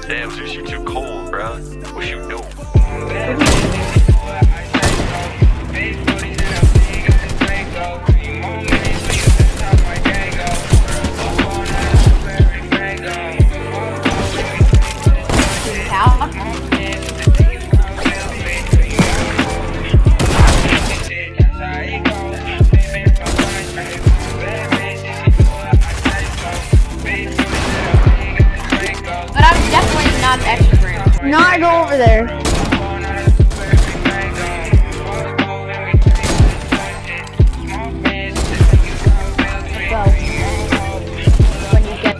Damn, Zeus, you too cold, bruh. What you doing? But I'm definitely not an extrovert. Not go over there. Well, when you get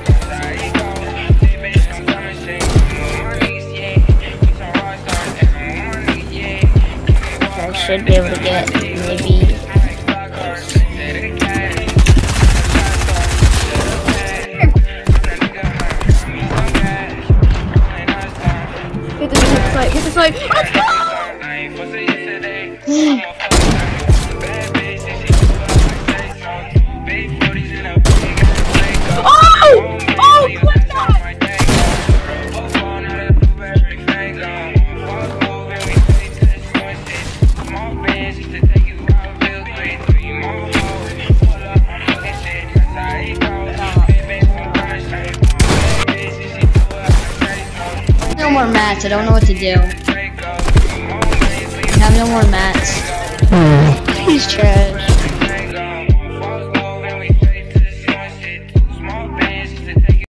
I should be able to get maybe. Get this like, let's go! Oh! Oh, click that! No more mats. I don't know what to do. I have no more mats. He's trash.